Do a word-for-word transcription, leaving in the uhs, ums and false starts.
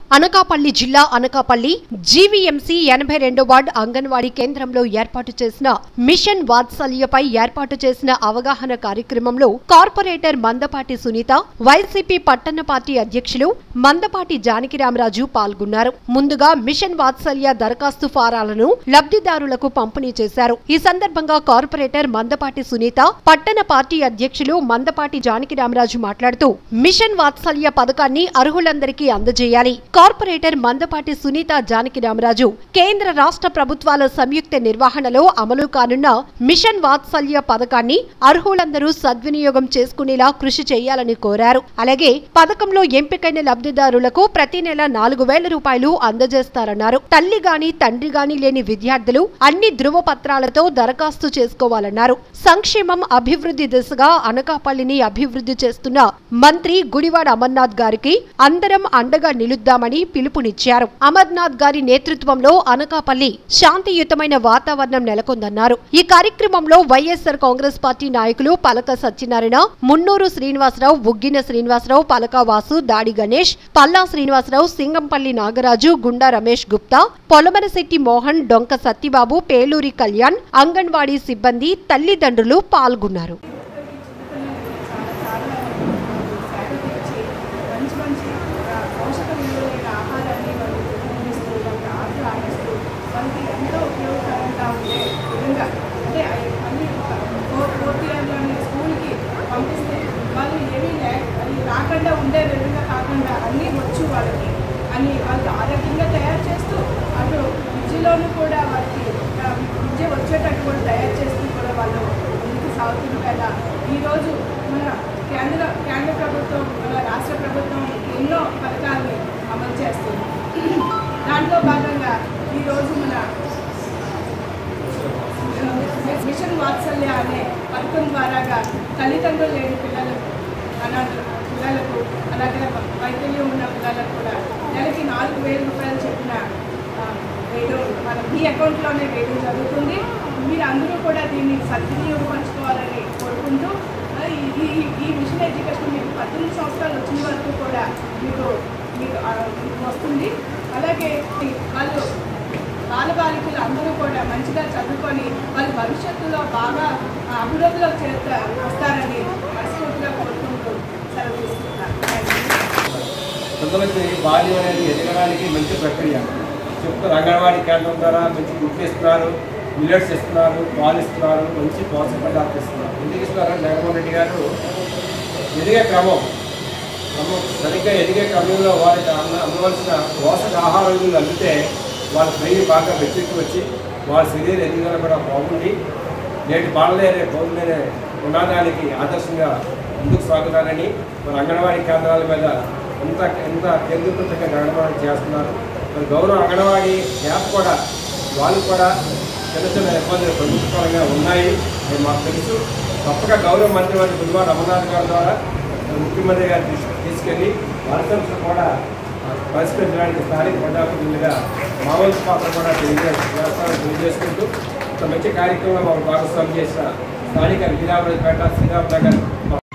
అనకాపల్లి జిల్లా అనకాపల్లి జీవీఎంసీ ఎనభై రెండో వార్డు అంగన్వాడీ కేంద్రంలో ఏర్పాటు చేసిన మిషన్ వాత్సల్యపై ఏర్పాటు చేసిన అవగాహన కార్యక్రమంలో కార్పొరేటర్ మందపాటి సునీత, వైసీపీ పట్టణ పార్టీ అధ్యక్షులు మందపాటి జానకిరామరాజు పాల్గొన్నారు. ముందుగా మిషన్ వాత్సల్య దరఖాస్తు ఫారాలను లబ్ధిదారులకు పంపిణీ చేశారు. ఈ సందర్భంగా కార్పొరేటర్ మందపాటి సునీత, పట్టణ పార్టీ అధ్యక్షులు మందపాటి జానకిరామరాజు మాట్లాడుతూ మిషన్ వాత్సల్య పథకాన్ని అర్హులందరికీ అందజేయాలి. కార్పొరేటర్ మందపాటి సునీత జానకిరామరాజు కేంద్ర రాష్ట్ర ప్రభుత్వాల సంయుక్త నిర్వహణలో అమలు కానున్న మిషన్ వాత్సల్య పథకాన్ని అర్హులందరూ సద్వినియోగం చేసుకునేలా కృషి చేయాలని కోరారు. అలాగే పథకంలో ఎంపికైన లబ్ధిదారులకు ప్రతి నెల నాలుగు వేల రూపాయలు అందజేస్తారన్నారు. తల్లి గాని తండ్రి గాని లేని విద్యార్థులు అన్ని ధృవపత్రాలతో దరఖాస్తు చేసుకోవాలన్నారు. సంక్షేమం అభివృద్ధి దిశగా అనకాపల్లిని అభివృద్ధి చేస్తున్న మంత్రి గుడివాడ అమర్నాథ్ గారికి అందరం అండగా నిలుద్దామని పిలుపునిచ్చారు. అమర్నాథ్ గారి నేతృత్వంలో అనకాపల్లి శాంతియుతమైన వాతావరణం నెలకొందన్నారు. ఈ కార్యక్రమంలో వైఎస్ఆర్ కాంగ్రెస్ పార్టీ నాయకులు పలక సత్యనారాయణ, మున్నూరు శ్రీనివాసరావు, బుగ్గిన శ్రీనివాసరావు, పలక వాసు, దాడి గణేష్, పల్లా శ్రీనివాసరావు, సింగంపల్లి నాగరాజు, గుండా రమేష్ గుప్తా, పొలమరశెట్టి మోహన్, డొంక సత్యబాబు, పేలూరి కళ్యాణ్, అంగన్వాడీ సిబ్బంది, తల్లిదండ్రులు పాల్గొన్నారు. రాకుండా ఉండే విధంగా కాకుండా అన్నీ వచ్చు వాళ్ళకి అని వాళ్ళకి ఆరోగ్యంగా తయారు చేస్తూ అటు విద్యలోనూ కూడా వాళ్ళకి విద్య వచ్చేటట్టు కూడా తయారు చేస్తూ కూడా వాళ్ళు ముందుకు సాగుతుంది కదా. ఈరోజు మన కేంద్ర కేంద్ర ప్రభుత్వం, మన రాష్ట్ర ప్రభుత్వం ఎన్నో పథకాలను అమలు చేస్తుంది. దాంట్లో భాగంగా ఈరోజు మన మిషన్ వాత్సల్య అనే పథకం ద్వారాగా తల్లిదండ్రులు లేని పిల్లలకు, అనాథ పిల్లలకు, అలాగే వైకల్యం ఉన్న పిల్లలకు కూడా నెలకి నాలుగు వేల రూపాయలు చెప్పిన వేయడం మన మీ అకౌంట్లోనే వేయడం జరుగుతుంది. మీరు అందరూ కూడా దీన్ని సద్వినియోగపరచుకోవాలని కోరుకుంటూ ఈ ఈ మిషన్ ఎడ్యుకేషన్ మీకు పద్దెనిమిది సంవత్సరాలు వచ్చిన వరకు కూడా మీకు మీకు వస్తుంది. అలాగే వాళ్ళు బాలబాలికలు అందరూ కూడా మంచిగా చదువుకొని వాళ్ళ భవిష్యత్తులో బాగా అభివృద్ధిలో చేస్తా వస్తారని మనస్ఫూర్తిగా కోరుకుంటూ సెలవు తీసుకుంటున్నాను. కొంతమంది బాల్యం అనేది ఎదగడానికి మంచి ప్రక్రియ చెప్తారు. అంగన్వాడీ కేంద్రం ద్వారా మంచి గుడ్లు ఇస్తున్నారు, మిల్లెట్స్ ఇస్తున్నారు, పాలు ఇస్తున్నారు, మంచి పోషక పదార్థాలు ఇస్తున్నారు. ఎందుకు ఇస్తున్నారు? జగన్మోహన్ రెడ్డి గారు ఎదిగే క్రమం క్రమం సరిగ్గా ఎదిగే క్రమంలో వారికి అందవలసిన పోషక ఆహారాలు అందితే వాళ్ళ బ్రెయిన్ బాగా వెచ్చెక్కి వచ్చి వాళ్ళ శరీర ఎదుగుదల కూడా బాగుండి నేటి బాలలేనే పౌరులనే ఉన్నదానికి ఆదర్శంగా ముందుకు సాగుతారని మరి అంగన్వాడీ కేంద్రాల మీద ఎంత ఎంత కేంద్రీకృతంగా అంగన్వాడీ చేస్తున్నారు. మరి గౌరవ అంగన్వాడీ యాప్ కూడా వాళ్ళు కూడా చిన్న చిన్న ఇబ్బందులు ప్రభుత్వపరంగా ఉన్నాయి అని మాకు తెలుసు. తప్పక గౌరవ మంత్రి వారి గుడివాడ అమర్నాథ్ గారి ద్వారా ముఖ్యమంత్రి గారు తీసుకెళ్ళి వాళ్ళతో కూడా పరిష్కరించడానికి స్థానిక ప్రజాప్రతినిధులుగా మా వంతు పాత్ర కూడా తెలియజేస్తామని తెలియజేసుకుంటూ ఒక మంచి కార్యక్రమంలో మాకు భాగస్వామ్యం చేసిన స్థానిక విజయనగరం పేట శ్రీరామ్ నగర్